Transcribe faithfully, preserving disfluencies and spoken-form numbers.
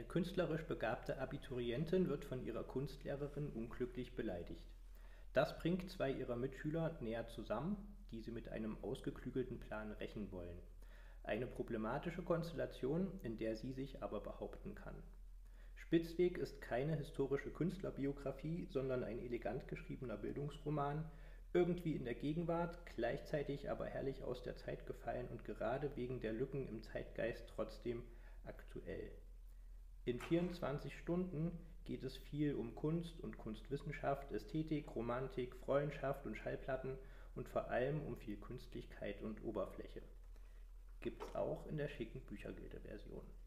Eine künstlerisch begabte Abiturientin wird von ihrer Kunstlehrerin unglücklich beleidigt. Das bringt zwei ihrer Mitschüler näher zusammen, die sie mit einem ausgeklügelten Plan rächen wollen. Eine problematische Konstellation, in der sie sich aber behaupten kann. Spitzweg ist keine historische Künstlerbiografie, sondern ein elegant geschriebener Bildungsroman, irgendwie in der Gegenwart, gleichzeitig aber herrlich aus der Zeit gefallen und gerade wegen der Lücken im Zeitgeist trotzdem aktuell. In vierundzwanzig Stunden geht es viel um Kunst und Kunstwissenschaft, Ästhetik, Romantik, Freundschaft und Schallplatten und vor allem um viel Künstlichkeit und Oberfläche. Gibt's auch in der schicken Büchergilde-Version.